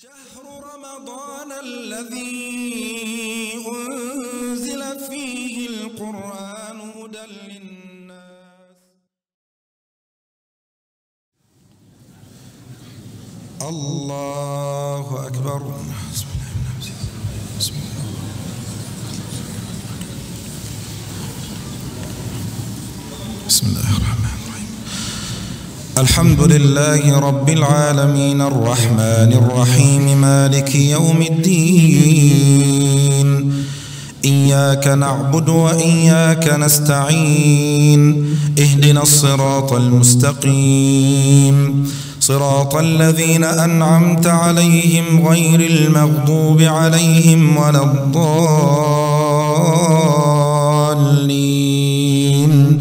شهر رمضان الذي أنزل فيه القرآن هدى للناس. الله أكبر. بسم الله. بسم الله الرحمن الرحيم. الحمد لله رب العالمين الرحمن الرحيم مالك يوم الدين. إياك نعبد وإياك نستعين. اهدنا الصراط المستقيم صراط الذين أنعمت عليهم غير المغضوب عليهم ولا الضالين.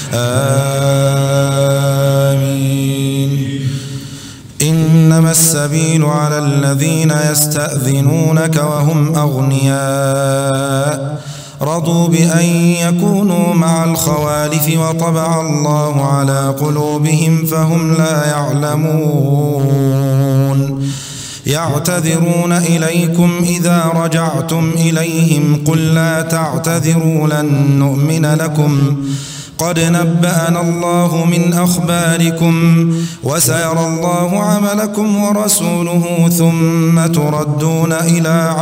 آمين. إنما السبيل على الذين يستأذنونك وهم أغنياء رضوا بأن يكونوا مع الخوالف وطبع الله على قلوبهم فهم لا يعلمون. يعتذرون إليكم إذا رجعتم إليهم قل لا تعتذروا لن نؤمن لكم قد نبأنا الله من أخباركم وسيرى الله عملكم ورسوله ثم تردون إلى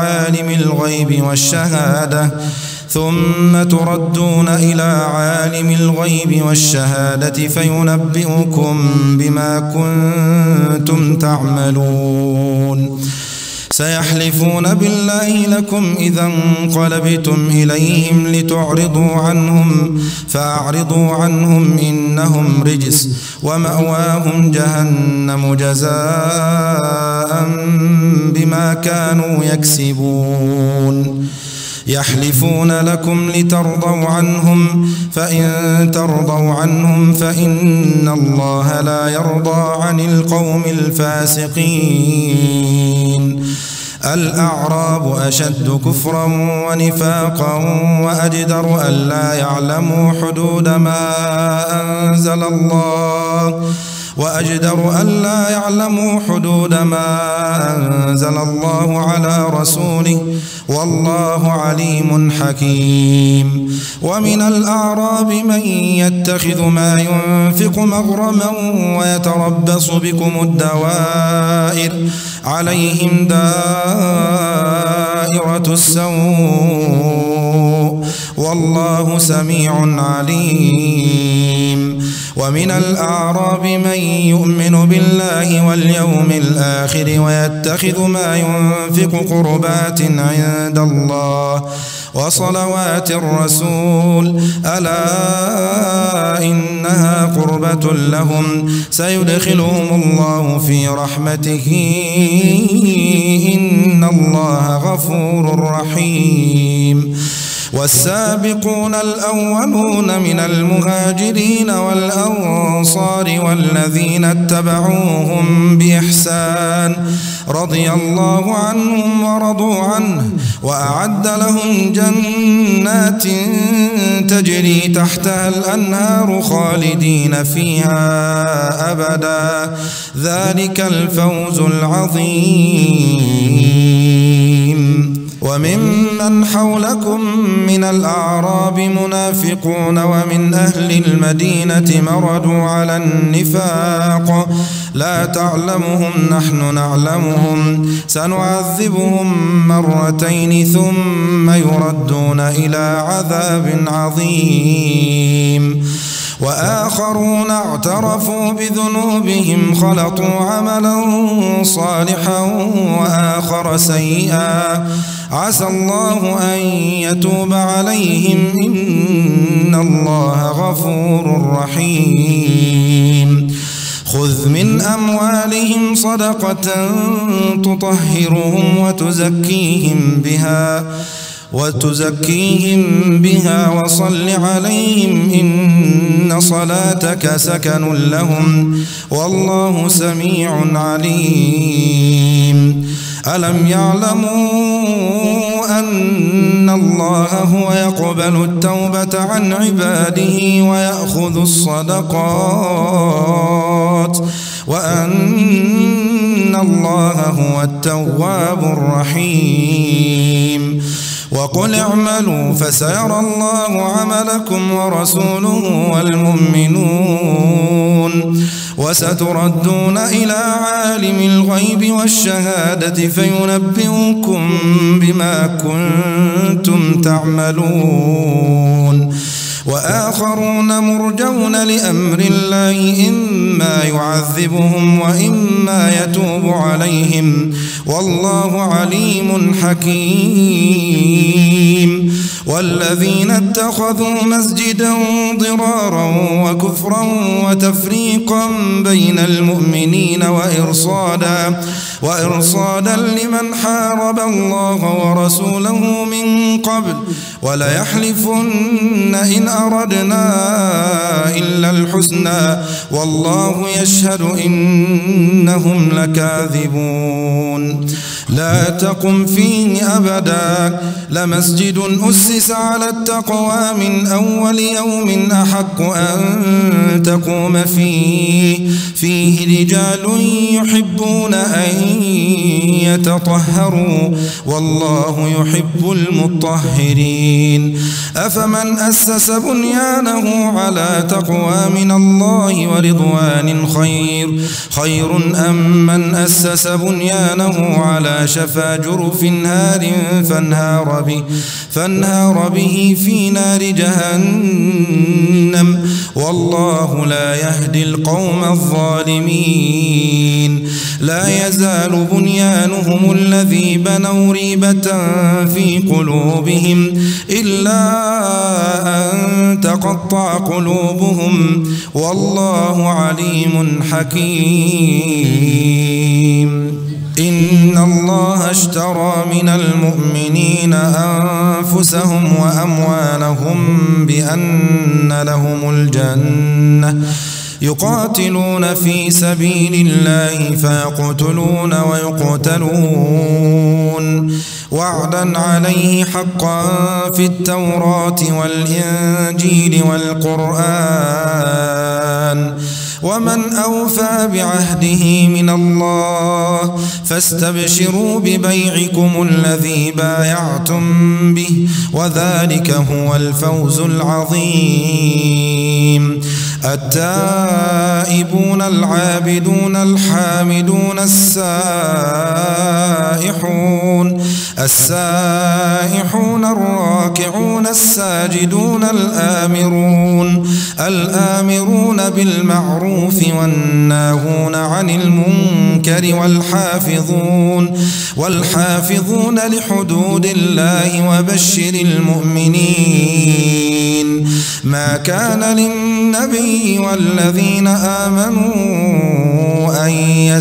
عالم الغيب والشهادة فينبئكم بما كنتم تعملون. سيحلفون بالله لكم إذا انقلبتم إليهم لتعرضوا عنهم فأعرضوا عنهم إنهم رجس ومأواهم جهنم جزاء بما كانوا يكسبون. يحلفون لكم لترضوا عنهم فإن ترضوا عنهم فإن الله لا يرضى عن القوم الفاسقين. الأعراب أشد كفرا ونفاقا وأجدر ألا يعلموا حدود ما أنزل الله على رسوله والله عليم حكيم. ومن الأعراب من يتخذ ما ينفق مغرما ويتربص بكم الدوائر عليهم دائرة السوء والله سميع عليم. ومن الأعراب من يؤمن بالله واليوم الآخر ويتخذ ما ينفق قربات عند الله وصلوات الرسول ألا إنها قربة لهم سيدخلهم الله في رحمته إن الله غفور رحيم. والسابقون الأولون من المهاجرين والأنصار والذين اتبعوهم بإحسان رضي الله عنهم ورضوا عنه وأعد لهم جنات تجري تحتها الأنهار خالدين فيها أبدا ذلك الفوز العظيم. وممن حولكم من الأعراب منافقون ومن أهل المدينة مردوا على النفاق لا تعلمهم نحن نعلمهم سنعذبهم مرتين ثم يردون إلى عذاب عظيم. وآخرون اعترفوا بذنوبهم خلطوا عملا صالحا وآخر سيئا عسى الله أن يتوب عليهم إن الله غفور رحيم. خذ من أموالهم صدقة تطهرهم وتزكيهم بها وصل عليهم إن صلاتك سكن لهم والله سميع عليم. ألم يعلموا أن الله هو يقبل التوبة عن عباده ويأخذ الصدقات وأن الله هو التواب الرحيم وقل اعملوا فسيرى الله عملكم ورسوله والمؤمنون وستردون إلى عالم الغيب والشهادة فينبئكم بما كنتم تعملون وآخرون مرجون لأمر الله إما يعذبهم وإما يتوب عليهم والله عليم حكيم والذين اتخذوا مسجدا ضرارا وكفرا وتفريقا بين المؤمنين وإرصادا لمن حارب الله ورسوله من قبل وليحلفن إن أردنا إلا الحسنى والله يشهد إنهم لكاذبون لا تقم فيه أبدا لمسجد أسس على التقوى من أول يوم أحق أن تقوم فيه رجال يحبون أن يتطهروا والله يحب المطهرين أفمن أسس بنيانه على تقوى من الله ورضوان خير أم من أسس بنيانه على شفا جرف نار فانهار به في نار جهنم والله لا يهدي القوم الظالمين لا يزال بنيانهم الذي بنوا ريبة في قلوبهم إلا أن تقطع قلوبهم والله عليم حكيم إن الله اشترى من المؤمنين أنفسهم وأموالهم بأن لهم الجنة يقاتلون في سبيل الله فيقتلون ويقتلون وعدا عليه حقا في التوراة والإنجيل والقرآن ومن أوفى بعهده من الله فاستبشروا ببيعكم الذي بايعتم به وذلك هو الفوز العظيم التائبون العابدون الحامدون السائحون الراكعون الساجدون الآمرون بالمعروف والناهون عن المنكر والحافظون لحدود الله وبشر المؤمنين ما كان للنبي والذين آمنوا أن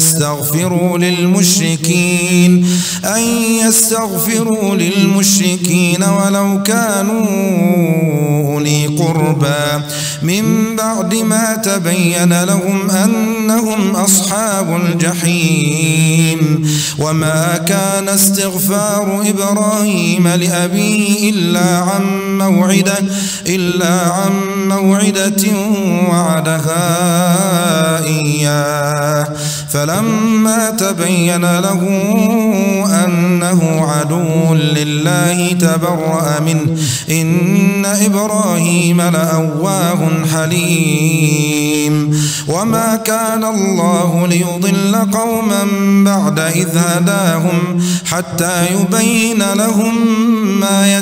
يستغفروا للمشركين ولو كانوا أولي قربى من بعد ما تبين لهم أنهم أصحاب الجحيم وما كان استغفار إبراهيم لأبيه إلا عن موعدة وعدها إياه فلما تبين له أنه عدو لله تبرأ منه إن إبراهيم لأواه حليم وما كان الله ليضل قوما بعد إذ هداهم حتى يبين لهم ما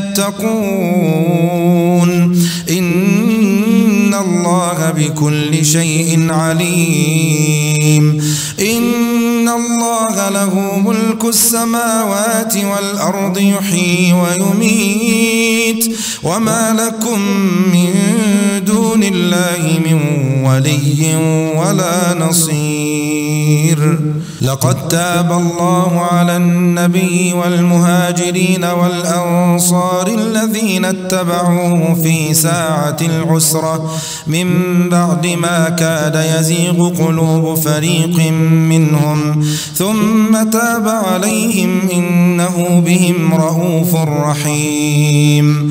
يتقون إن الله بكل شيء عليم إن الله له ملك السماوات والأرض يحيي ويميت وما لكم من دون الله من ولي ولا نصير لقد تاب الله على النبي والمهاجرين والأنصار الذين اتبعوه في ساعة العسرة من بعد ما كاد يزيغ قلوب فريق منهم ثم تاب عليهم إنه بهم رءوف رحيم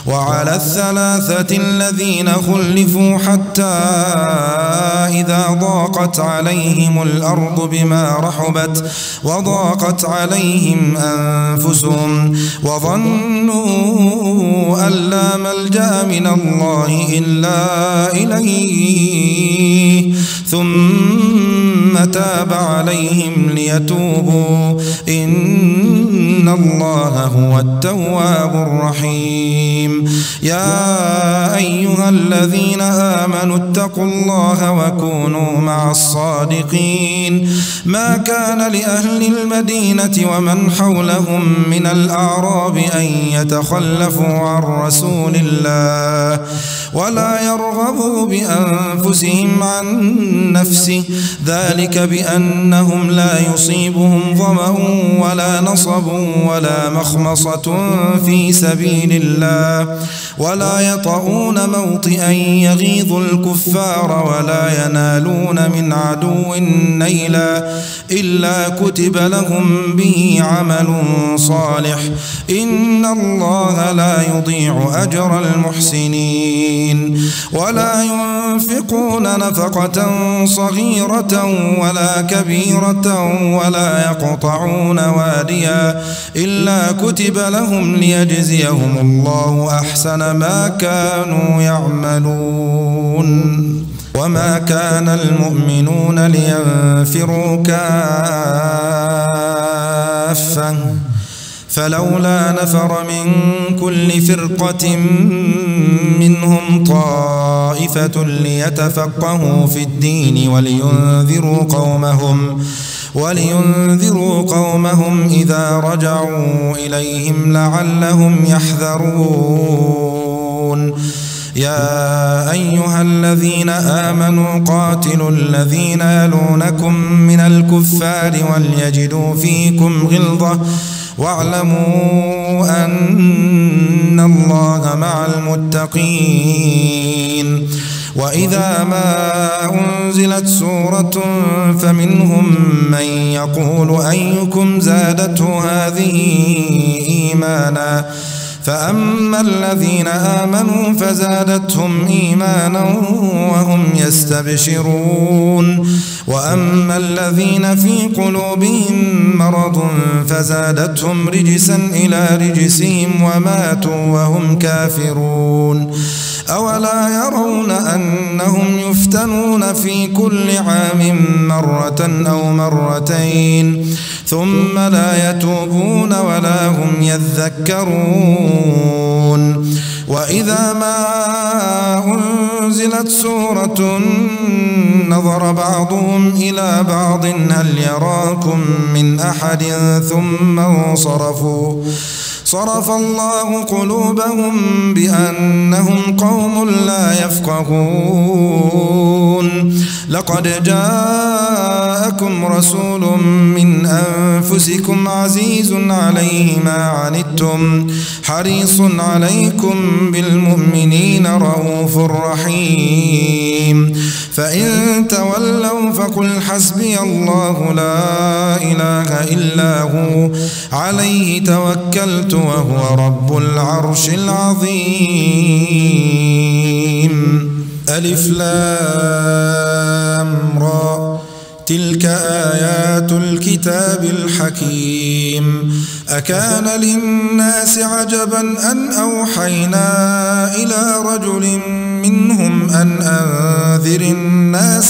وعلى الثلاثة الذين خلفوا حتى إذا ضاقت عليهم الأرض بما رحبت وضاقت عليهم أنفسهم وظنوا أن لا ملجأ من الله إلا إليه ثم تاب عليهم ليتوبوا إن الله هو التواب الرحيم. يا أيها الذين آمنوا اتقوا الله وكونوا مع الصادقين. ما كان لأهل المدينة ومن حولهم من الأعراب أن يتخلفوا عن رسول الله ولا يرغبوا بأنفسهم عن نفسه ذلك بأنهم لا يصيبهم ظمأ ولا نصب ولا مخمصة في سبيل الله ولا يطؤون موطئا يغيظ الكفار ولا ينالون من عدو نيلا إلا كتب لهم به عمل صالح إن الله لا يضيع أجر المحسنين. ولا ينفقون نفقة صغيرة ولا كبيرة ولا يقطعون واديا إلا كتب لهم ليجزيهم الله أحسن ما كانوا يعملون. وما كان المؤمنون لينفروا كافة فلولا نفر من كل فرقة منهم طائفة ليتفقهوا في الدين ولينذروا قومهم إذا رجعوا إليهم لعلهم يحذرون. يا أيها الذين آمنوا قاتلوا الذين يلونكم من الكفار وليجدوا فيكم غلظة واعلموا أن الله مع المتقين. وإذا ما أنزلت سورة فمنهم من يقول أيكم زادته هذه إيمانا فأما الذين آمنوا فزادتهم إيمانا وهم يستبشرون وأما الذين في قلوبهم مرض فزادتهم رجسا إلى رجسهم وماتوا وهم كافرون. أولا يرون أنهم يفتنون في كل عام مرة أو مرتين ثم لا يتوبون ولا هم يذكرون. وإذا ما أنزلت سورة نظر بعضهم إلى بعض هل يراكم من أحد ثم انصرفوا صرف الله قلوبهم بأنهم قوم لا يفقهون. لقد جاءكم رسول من أنفسكم عزيز عليه ما عنتم حريص عليكم بالمؤمنين رؤوف رحيم. فإن تولوا فقل حسبي الله لا إله إلا هو عليه توكلت وهو رب العرش العظيم. ألف لام را تلك آيات الكتاب الحكيم. أكان للناس عجبا أن أوحينا إلى رجل منهم أن أنذر الناس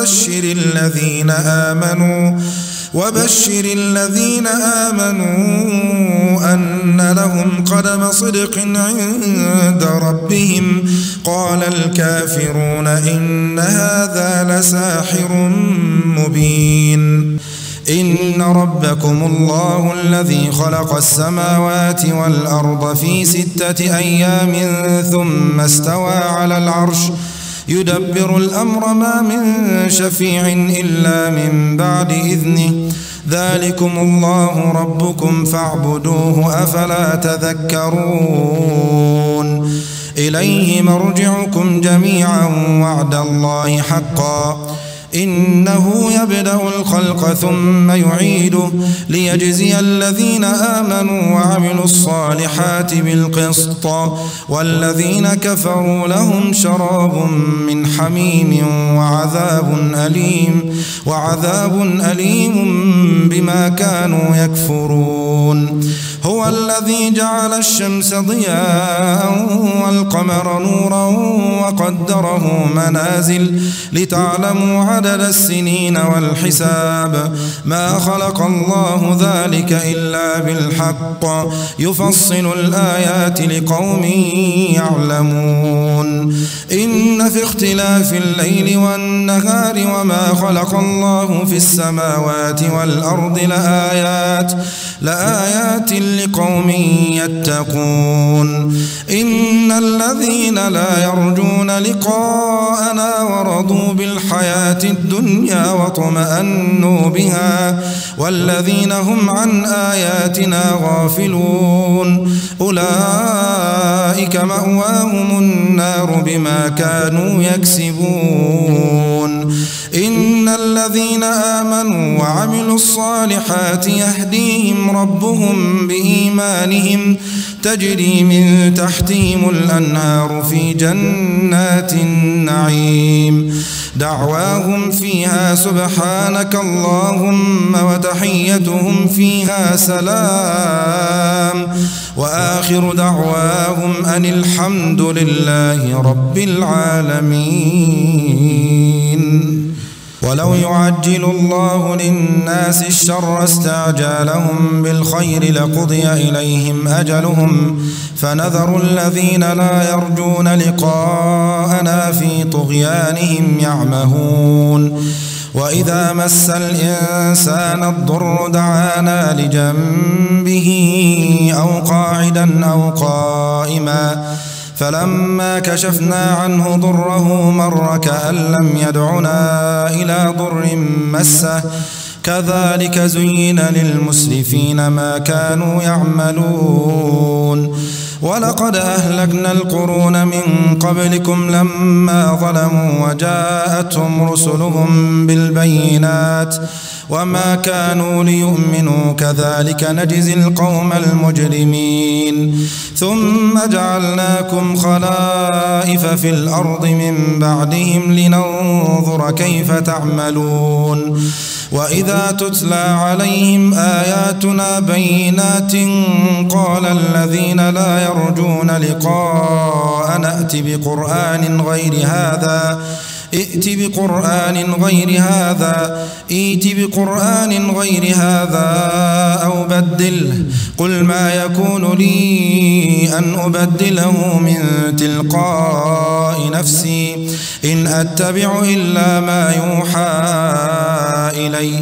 وبشر الذين آمنوا أن لهم قدم صدق عند ربهم. قال الكافرون إن هذا لساحر مبين. إن ربكم الله الذي خلق السماوات والأرض في 6 أيام ثم استوى على العرش يدبر الأمر ما من شفيع إلا من بعد إذنه ذلكم الله ربكم فاعبدوه أفلا تذكرون. إليه مرجعكم جميعا وعد الله حقا إنه يبدأ الخلق ثم يعيده ليجزي الذين آمنوا وعملوا الصالحات بالقسط والذين كفروا لهم شراب من حميم وعذاب أليم بما كانوا يكفرون. هو الذي جعل الشمس ضياء والقمر نورا وقدره منازل لتعلموا عدد السنين والحساب ما خلق الله ذلك إلا بالحق يفصل الآيات لقوم يعلمون. إن في اختلاف الليل والنهار وما خلق الله في السماوات والأرض لآيات لقوم يتقون. إن الذين لا يرجون لقاءنا ورضوا بالحياة الدنيا واطمأنوا بها والذين هم عن آياتنا غافلون أولئك مأواهم النار بما كانوا يكسبون. إن الذين آمنوا وعملوا الصالحات يهديهم ربهم بإيمانهم تجري من تحتهم الأنهار في جنات النعيم دعواهم فيها سبحانك اللهم وتحيتهم فيها سلام وآخر دعواهم أن الحمد لله رب العالمين. ولو يعجل الله للناس الشر استعجالهم بالخير لقضي إليهم أجلهم فنذر الذين لا يرجون لقاءنا في طغيانهم يعمهون. وإذا مس الإنسان الضر دعانا لجنبه أو قاعدا أو قائما فلما كشفنا عنه ضره مر كأن لم يدعنا إلى ضر مسه كذلك زين للمسرفين ما كانوا يعملون. ولقد أهلكنا القرون من قبلكم لما ظلموا وجاءتهم رسلهم بالبينات وما كانوا ليؤمنوا كذلك نجزي القوم المجرمين. ثم جعلناكم خلائف في الأرض من بعدهم لننظر كيف تعملون. وإذا تتلى عليهم آياتنا بينات قال الذين لا يرجون لقاءنا ائت بقرآن غير هذا أو بدله قل ما يكون لي أن أبدله من تلقاء نفسي إن أتبع إلا ما يوحى إلي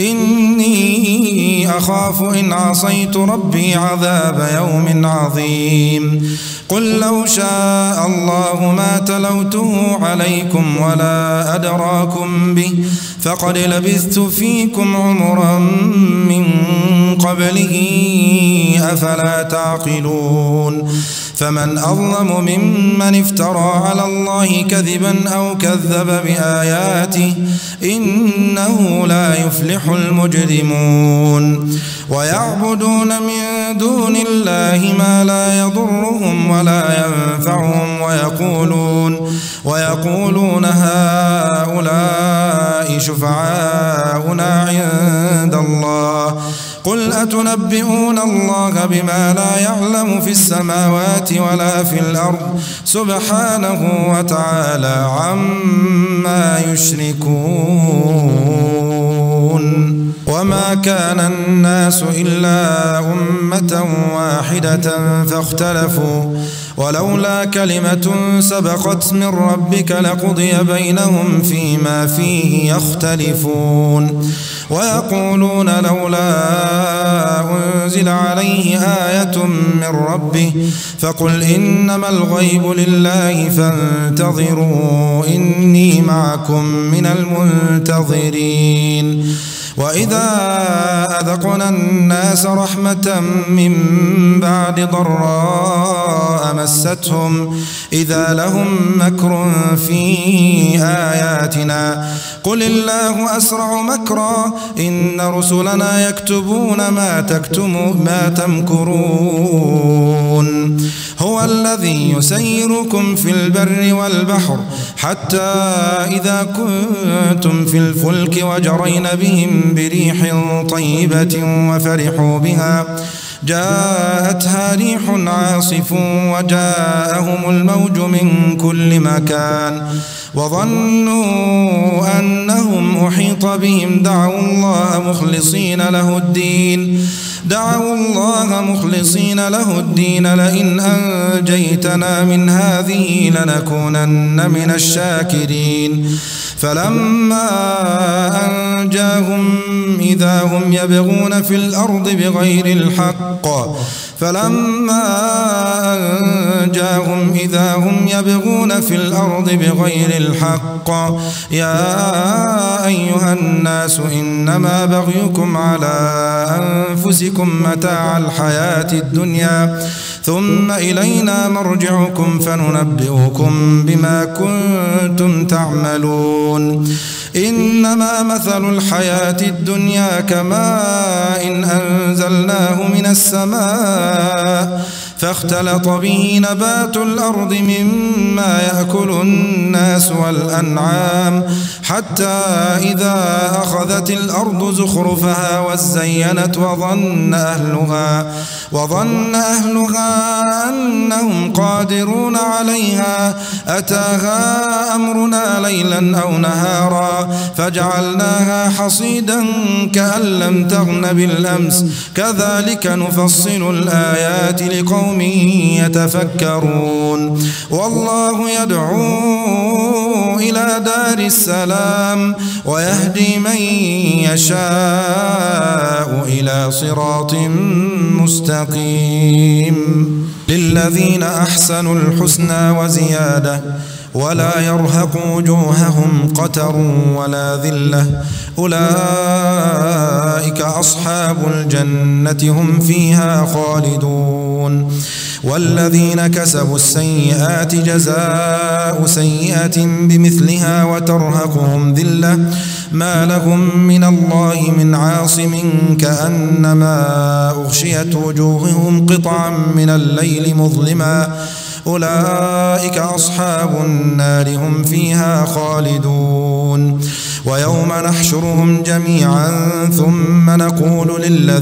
إني أخاف إن عصيت ربي عذاب يوم عظيم. قل لو شاء الله ما تلوته عليكم ولا أدراكم به فقد لبثت فيكم عمرا من قبله أفلا تعقلون. فمن أظلم ممن افترى على الله كذبا أو كذب بآياته إنه لا يفلح المجرمون. ويعبدون من دون الله ما لا يضرهم ولا ينفعهم ويقولون هؤلاء شفعاؤنا عند الله قل أتنبئون الله بما لا يعلم في السماوات ولا في الأرض سبحانه وتعالى عما يشركون. وما كان الناس إلا أمة واحدة فاختلفوا ولولا كلمة سبقت من ربك لقضي بينهم فيما فيه يختلفون. ويقولون لولا أنزل عليه آية من ربه فقل إنما الغيب لله فانتظروا إني معكم من المنتظرين. وإذا أذقنا الناس رحمة من بعد ضراء مستهم إذا لهم مكر في آياتنا قل الله أسرع مكرا إن رسلنا يكتبون ما تمكرون هو الذي يسيركم في البر والبحر حتى إذا كنتم في الفلك وجرين بهم بريح طيبة وفرحوا بها جاءتها ريح عاصف وجاءهم الموج من كل مكان وظنوا أنهم أحيط بهم دعوا الله مخلصين له الدين لئن أنجيتنا من هذه لنكونن من الشاكرين فلما أنجاهم إذا هم يبغون في الأرض بغير الحق يا أيها الناس إنما بغيكم على أنفسكم متاع الحياة الدنيا ثم إلينا مرجعكم فننبئكم بما كنتم تعملون إنما مثل الحياة الدنيا كماء إن أنزلناه من السماء فاختلط به نبات الأرض مما يأكل الناس والأنعام حتى إذا أخذت الأرض زخرفها وزينت وظن أهلها أنهم قادرون عليها أتاها أمرنا ليلا أو نهارا فجعلناها حصيدا كأن لم تغن بالأمس كذلك نفصل الآيات لقوم يتفكرون والله يدعو إلى دار السلام ويهدي من يشاء إلى صراط مستقيم للذين أحسنوا الحسنى وزيادة ولا يرهق وجوههم قتر ولا ذلة أولئك أصحاب الجنة هم فيها خالدون والذين كسبوا السيئات جزاء سيئة بمثلها وترهقهم ذلة ما لهم من الله من عاصم كأنما أغشيت وجوههم قطعا من الليل مظلما أولئك أصحاب النار هم فيها خالدون ويوم نحشرهم جميعا ثم نقول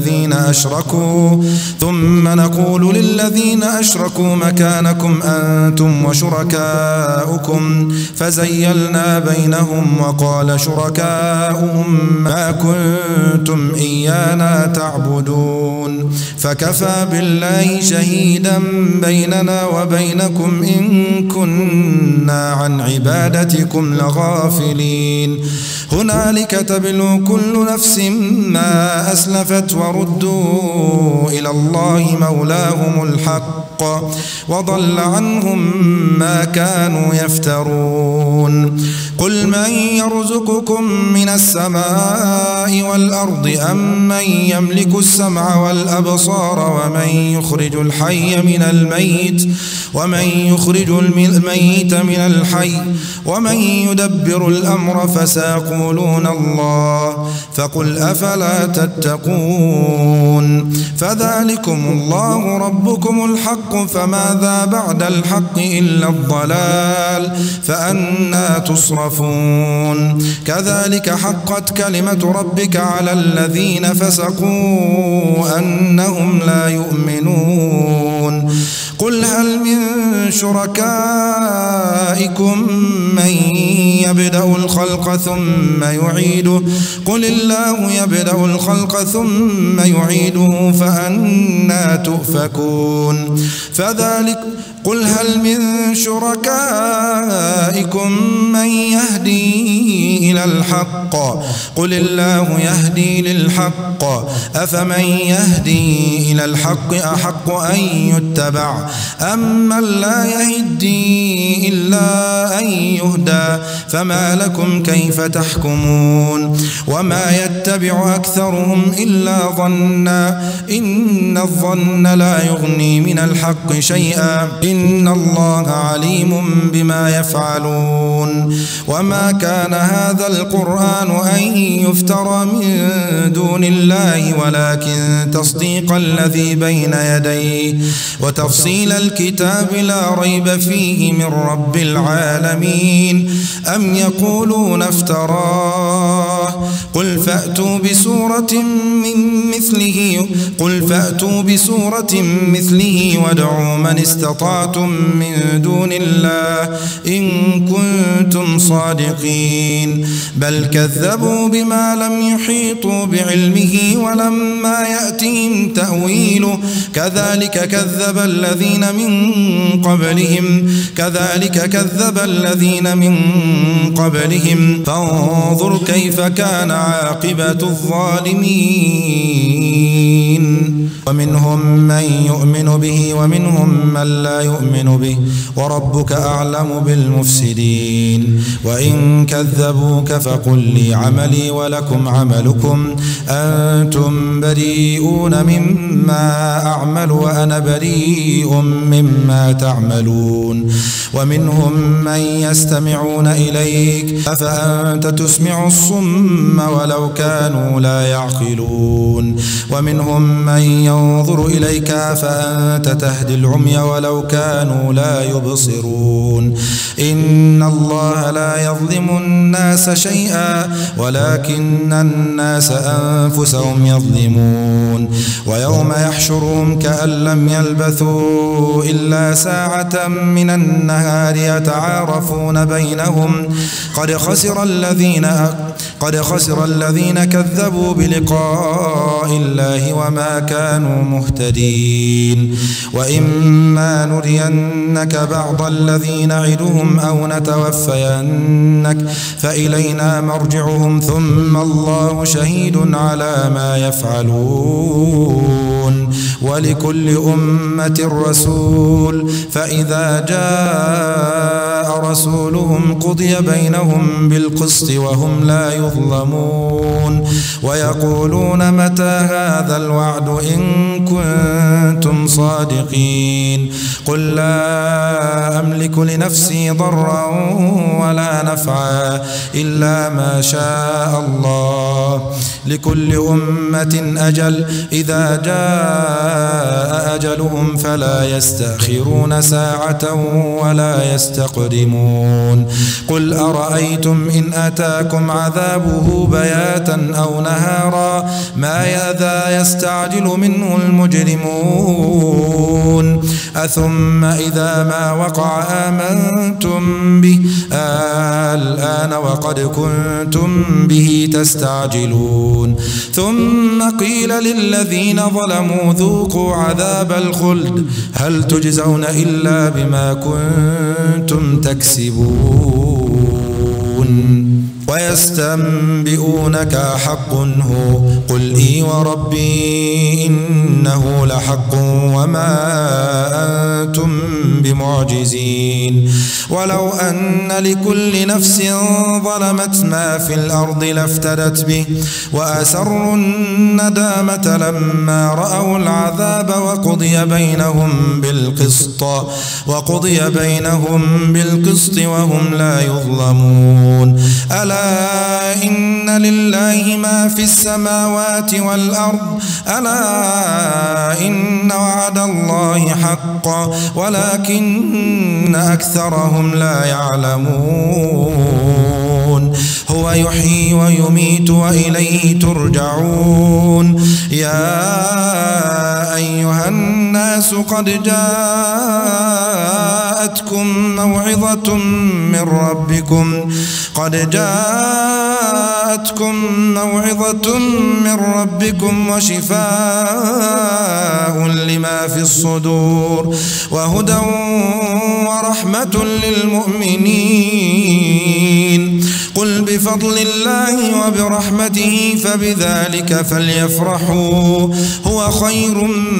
للذين أشركوا مكانكم أنتم وشركاؤكم فزيلنا بينهم وقال شركاؤهم ما كنتم إيانا تعبدون فكفى بالله شهيدا بيننا وبينكم إن كنا عن عبادتكم لغافلين هنالك تبلو كل نفس ما أسلفت وردوا إلى الله مولاهم الحق وضل عنهم ما كانوا يفترون قل من يرزقكم من السماء والأرض أم من يملك السمع والأبصار ومن يخرج الحي من الميت ومن يخرج الميت من الحي ومن يدبر الأمر فسيقولون الله فقل أفلا تتقون فذلكم الله ربكم الحق فماذا بعد الحق إلا الضلال فأنى تصرفون كذلك حقت كلمة ربك على الذين فسقوا أنهم لا يؤمنون قل هل من شركائكم من يبدأ الخلق ثم يعيده قل الله يبدأ الخلق ثم يعيده فأنى تؤفكون قل هل من شركائكم من يهدي إلى الحق قل الله يهدي للحق أفمن يهدي إلى الحق أحق أن يتبع أمن لا يهدي إلا أن يهدى فما لكم كيف تحكمون وما يتبع أكثرهم إلا ظنا إن الظن لا يغني من الحق شيئا إن الله عليم بما يفعلون وما كان هذا القرآن أن يفترى من دون الله ولكن تصديق الذي بين يديه وتفصيل الكتاب لا ريب فيه من رب العالمين أم يقولون افتراه قل فأتوا بسورة مثله وادعوا من استطعتم من دون الله إن كنتم صادقين بل كذبوا بما لم يحيطوا بعلمه ولما يأتهم تأويله كذلك كذب الذين من قبلهم فانظر كيف كان عاقبة الظالمين ومنهم من يؤمن به ومنهم من لا يؤمن به وربك أعلم بالمفسدين وإن كذبوك فقل لي عملي ولكم عملكم أنتم بريئون مما أعمل وأنا بريء مما تعملون ومنهم من يستمعون إليك أفأنت تسمع الصم ولو كانوا لا يعقلون ومنهم من ينظر إليك فأنت تهدي العمي ولو كانوا لا يبصرون إن الله لا يظلم الناس شيئا ولكن الناس أنفسهم يظلمون ويوم يحشرهم كأن لم يلبثوا إلا ساعة من النهار يتعارفون بينهم قد خسر الذين كذبوا بلقاء الله وما كانوا مهتدين وإما نرينك بعض الذي نعدهم أو نتوفينك فإلينا مرجعهم ثم الله شهيد على ما يفعلون ولكل أمة رسول فإذا جاء رسولهم قضي بينهم بالقسط وهم لا يظلمون ويقولون متى هذا الوعد إن كنتم صادقين قل لا أملك لنفسي ضرا ولا نفعا إلا ما شاء الله لكل أمة أجل إذا جاء أجلهم فلا يستأخرون ساعة ولا يستقدمون قل أرأيتم إن أتاكم عذابه بياتا أو نهارا ماذا يستعجل منه المجرمون أثم إذا ما وقع آمنتم به الآن وقد كنتم به تستعجلون ثم قيل للذين ظلموا ذوقوا عذاب الخلد هل تجزون إلا بما كنتم تكسبون ويستنبئونك أحق هو قل إي وربي إنه لحق وما أنتم بمعجزين ولو أن لكل نفس ظلمت ما في الأرض لافتدت به وأسروا الندامة لما رأوا العذاب وقضي بينهم بالقسط وهم لا يظلمون ألا إن لله ما في السماوات والأرض ألا إن وعد الله حق ولكن أكثرهم لا يعلمون هو يحيي ويميت وإليه ترجعون يا أيها الناس قد جاءتكم موعظة من ربكم وشفاء ما في الصدور وهدى ورحمة للمؤمنين. قل بفضل الله وبرحمته فبذلك فليفرحوا هو خير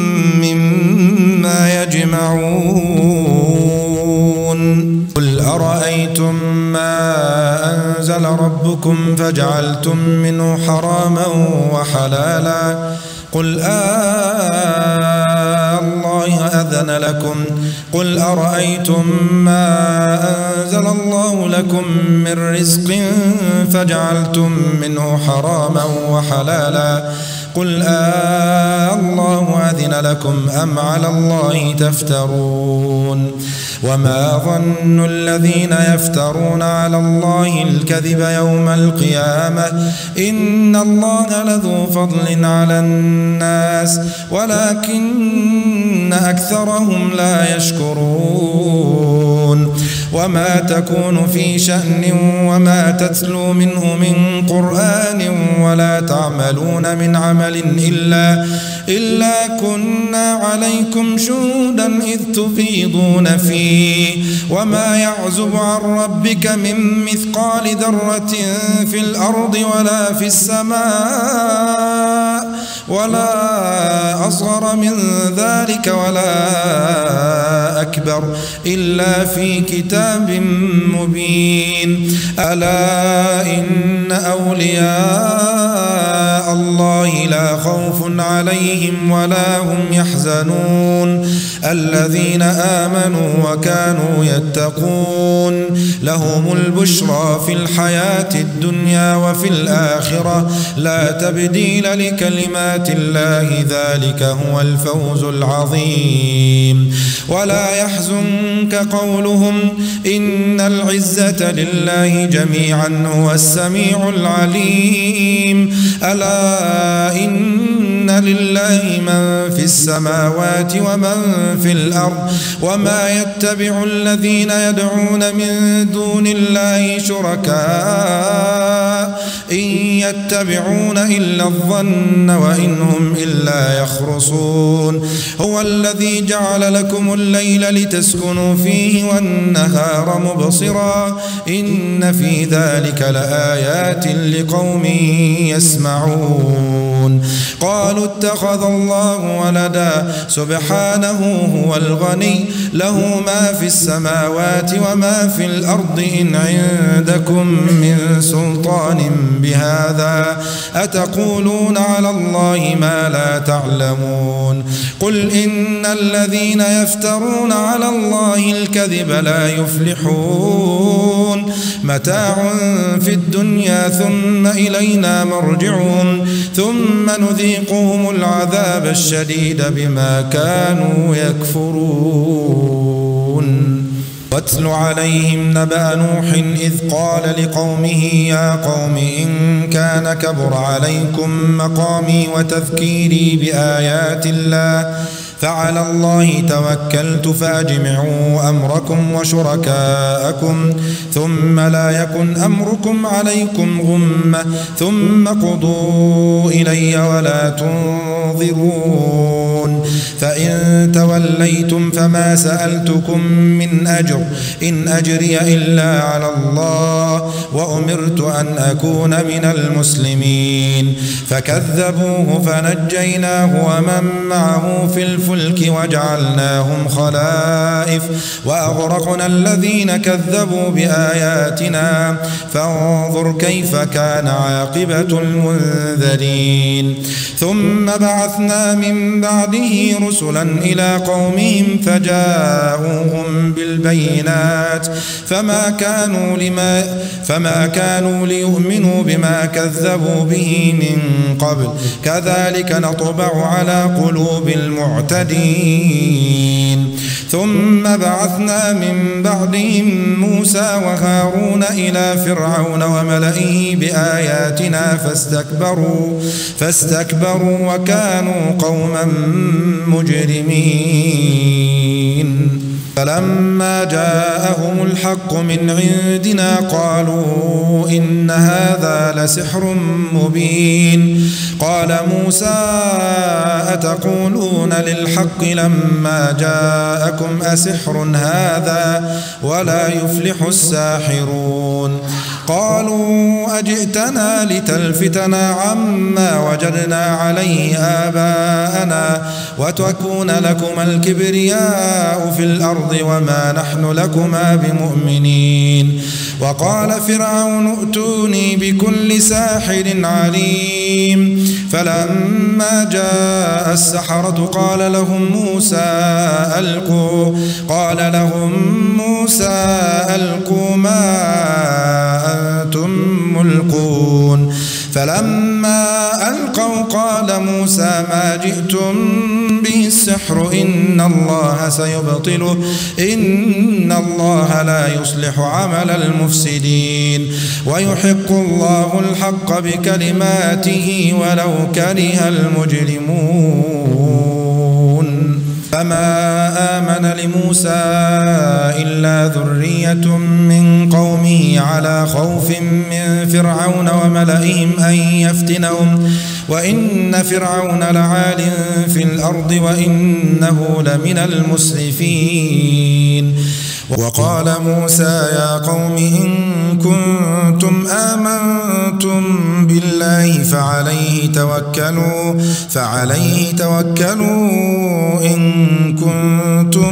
مما يجمعون. قل أرأيتم ما أنزل ربكم فجعلتم منه حراما وحلالا قل الله أذن لكم قل أرأيتم ما أنزل الله لكم من رزق فجعلتم منه حراما وحلالا قل الله أذن لكم أم على الله تفترون. وما ظن الذين يفترون على الله الكذب يوم القيامة إن الله لذو فضل على الناس ولكن أكثرهم لا يشكرون. وما تكون في شأن وما تتلو منه من قرآن ولا تعملون من عمل إلا كنا عليكم شهودا إذ تفيضون فيه وما يعزب عن ربك من مثقال ذرة في الأرض ولا في السماء ولا أصغر من ذلك ولا أكبر إلا في كتاب مبين. ألا إن أولياء الله لا خوف عليهم ولا هم يحزنون الذين آمنوا وكانوا يتقون لهم البشرى في الحياة الدنيا وفي الآخرة لا تبديل لكلمات الله ذلك هو الفوز العظيم. ولا يحزنك قولهم إن العزة لله جميعا هو السميع العليم. ألا إن لله من في السماوات ومن في الأرض وما يتبع الذين يدعون من دون الله شركاء إن يتبعون إلا الظن وإن هم إلا يخرصون. هو الذي جعل لكم الليل لتسكنوا فيه والنهار مبصرا إن في ذلك لآيات لقوم يسمعون. قالوا اتخذ الله ولدا سبحانه هو الغني له ما في السماوات وما في الأرض إن عندكم من سلطان بهذا أتقولون على الله ما لا تعلمون. قل إن الذين يفترون على الله الكذب لا يفلحون متاع في الدنيا ثم إلينا مرجعهم ثم نذيقهم العذاب الشديد بما كانوا يكفرون. واتل عليهم نبأ نوح إذ قال لقومه يا قوم إن كان كبر عليكم مقامي وتذكيري بآيات الله فعلى الله توكلت فأجمعوا أمركم وشركاءكم ثم لا يكن أمركم عليكم غمة ثم قضوا إلي ولا تنظرون. فإن توليتم فما سألتكم من أجر إن أجري إلا على الله وأمرت أن أكون من المسلمين. فكذبوه فنجيناه ومن معه في الفلك وجعلناهم خلائف وأغرقنا الذين كذبوا بآياتنا فانظر كيف كان عاقبة المنذرين. ثم بعثنا من بعده رسلا إلى قومهم فجاءوهم بالبينات فما كانوا ليؤمنوا بما كذبوا به من قبل كذلك نطبع على قلوب المعتدين. ثم بعثنا من بعدهم موسى وهارون إلى فرعون وملئه بآياتنا فاستكبروا وكانوا قوما مجرمين. فلما جاءهم الحق من عندنا قالوا إن هذا لسحر مبين قال موسى أتقولون للحق لما جاءكم أسحر هذا ولا يفلح الساحرون قالوا أجئتنا لتلفتنا عما وجدنا عليه آباءنا وتكون لكما الكبرياء في الأرض وما نحن لكما بمؤمنين وقال فرعون ائتوني بكل ساحر عليم فلما جاء السحرة قال لهم موسى ألقوا ما أنتم ملقون فلما ألقوا قال موسى ما جئتم به السحر إن الله سيبطله إن الله لا يصلح عمل المفسدين ويحق الله الحق بكلماته ولو كره المجرمون فما آمن لموسى إلا ذرية من قومه على خوف من فرعون وملئهم أن يفتنهم وإن فرعون لعال في الأرض وإنه لمن المسرفين وقال موسى يا قوم إن كنتم آمنتم بالله فعليه توكلوا إن كنتم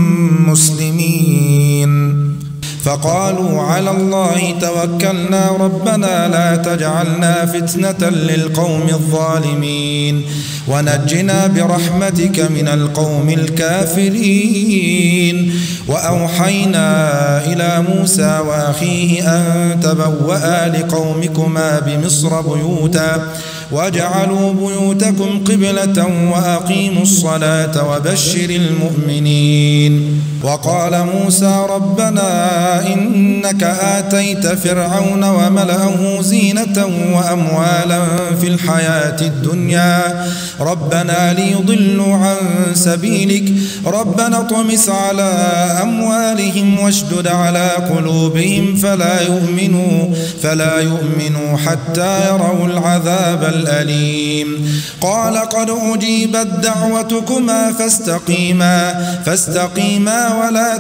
مسلمين فقالوا على الله توكلنا ربنا لا تجعلنا فتنة للقوم الظالمين ونجنا برحمتك من القوم الكافرين وأوحينا إلى موسى وأخيه أن تبوأ لقومكما بمصر بيوتا واجعلوا بيوتكم قبلة وأقيموا الصلاة وبشر المؤمنين وقال موسى ربنا إنك آتيت فرعون وملأه زينة وأموالا في الحياة الدنيا ربنا ليضلوا عن سبيلك ربنا اطمس على أموالهم واشدد على قلوبهم فلا يؤمنوا حتى يروا العذاب الأليم قال قد أجيبت دعوتكما فاستقيما ولا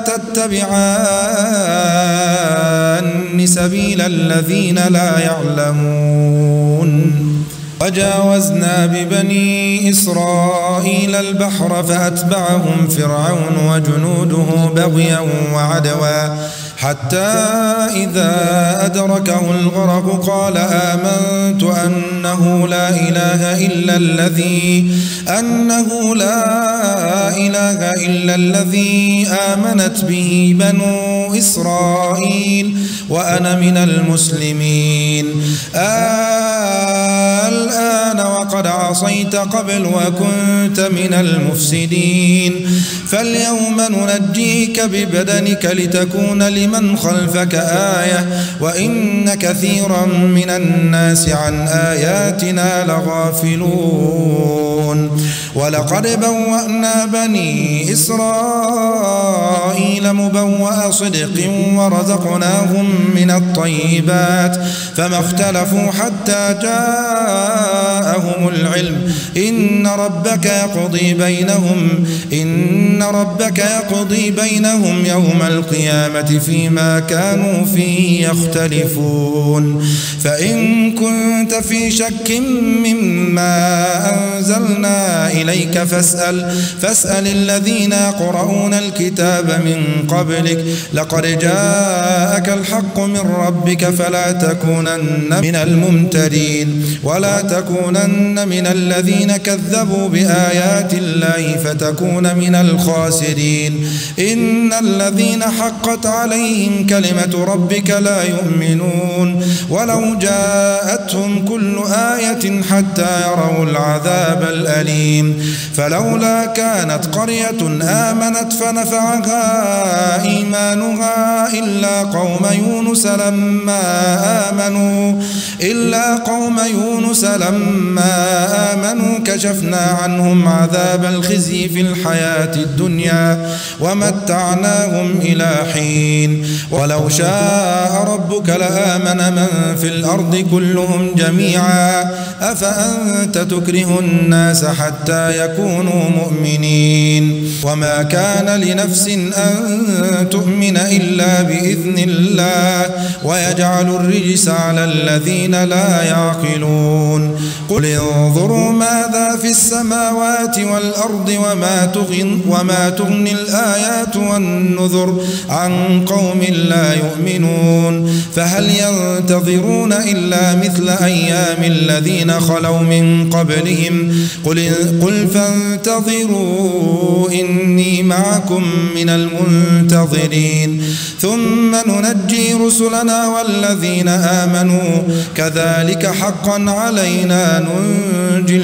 تتبعان سبيل الذين لا يعلمون وجاوزنا ببني إسرائيل البحر فأتبعهم فرعون وجنوده بغيا وعدوا حتى إذا أدركه الغرق قال آمنت أنه لا إله إلا الذي آمنت به بنو إسرائيل وأنا من المسلمين الآن وقد عصيت قبل وكنت من المفسدين فاليوم ننجيك ببدنك لتكون لمن خلفك آية وإن كثيرا من الناس عن آياتنا لغافلون ولقد بوأنا بني إسرائيل مبوأ صدق ورزقناهم من الطيبات فما اختلفوا حتى جاءهم العلم إن ربك يقضي بينهم يوم القيامة فيما كانوا فيه يختلفون فإن كنت في شك مما أنزلنا إليك فاسأل الذين يقرؤون الكتاب من قبلك لقد جاءك الحق من ربك فلا تكونن من الممترين ولا تكونن من الذين كذبوا بآيات الله فتكون من الخاسرين إن الذين حقت عليهم عليهم كلمة ربك لا يؤمنون ولو جاءتهم كل آية حتى يروا العذاب الأليم فلولا كانت قرية آمنت فنفعها إيمانها إلا قوم يونس لما آمنوا كشفنا عنهم عذاب الخزي في الحياة الدنيا ومتعناهم إلى حين ولو شاء ربك لآمن من في الأرض كلهم جميعا أفأنت تكره الناس حتى يكونوا مؤمنين وما كان لنفس أن تؤمن إلا بإذن الله ويجعل الرجس على الذين لا يعقلون قل انظروا ماذا في السماوات والأرض وما تغني الآيات والنذر عن قوم لا يؤمنون فهل ينتظرون إلا مثل أيام الذين خلوا من قبلهم قل فانتظروا إني معكم من المنتظرين ثم ننجي رسلنا والذين آمنوا كذلك حقا علينا ننجي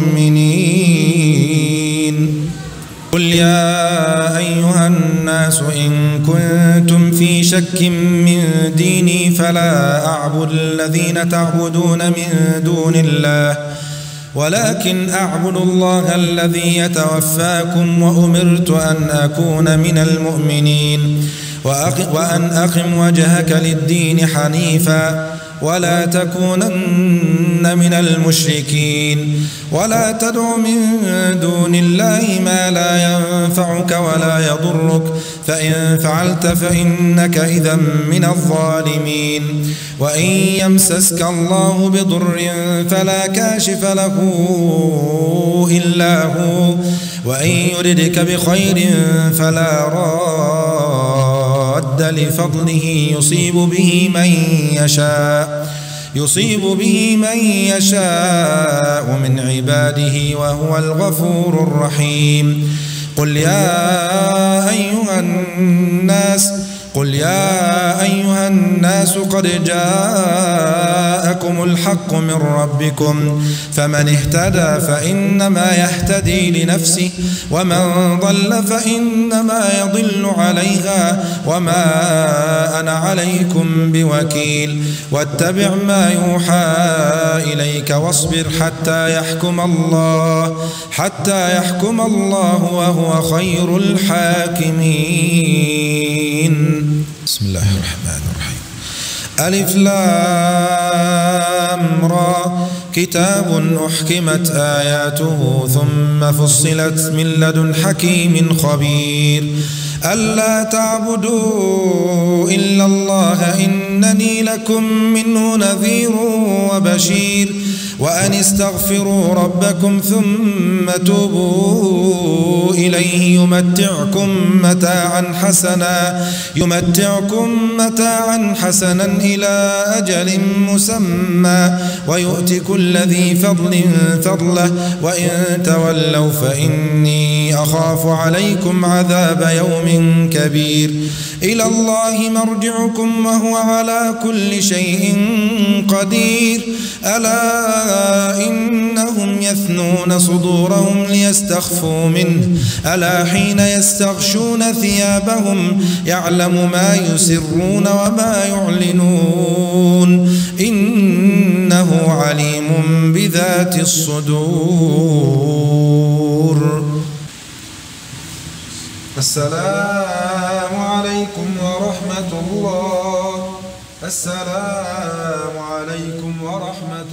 المؤمنين قل يا أيها الناس إن كنتم في شك من ديني فلا أعبد الذين تعبدون من دون الله ولكن أعبد الله الذي يتوفاكم وأمرت أن أكون من المؤمنين وأن أقم وجهك للدين حنيفا ولا تكونن من المشركين ولا تدع من دون الله ما لا ينفعك ولا يضرك فإن فعلت فإنك إذا من الظالمين وإن يمسسك الله بضر فلا كاشف له إلا هو وإن يردك بخير فلا راد لفضله يصيب به من يشاء من عباده وهو الغفور الرحيم قل يا أيها الناس قد جاءكم الحق من ربكم فمن اهتدى فإنما يهتدي لنفسه ومن ضل فإنما يضل عليها وما أنا عليكم بوكيل واتبع ما يوحى إليك واصبر حتى يحكم الله وهو خير الحاكمين بسم الله الرحمن الرحيم ألف لام را كتاب أحكمت آياته ثم فصلت من لدن حكيم خبير ألا تعبدوا إلا الله إنني لكم منه نذير وبشير وأن استغفروا ربكم ثم توبوا إليه يمتعكم متاعا حسنا إلى أجل مسمى ويؤتي كل ذي فضل فضله وإن تولوا فإني أخاف عليكم عذاب يوم كبير إلى الله مرجعكم وهو على كل شيء قدير ألا إنهم يثنون صدورهم ليستخفوا منه ألا حين يستغشون ثيابهم يعلم ما يسرون وما يعلنون إنه عليم بذات الصدور السلام عليكم ورحمة الله السلام عليكم ورحمة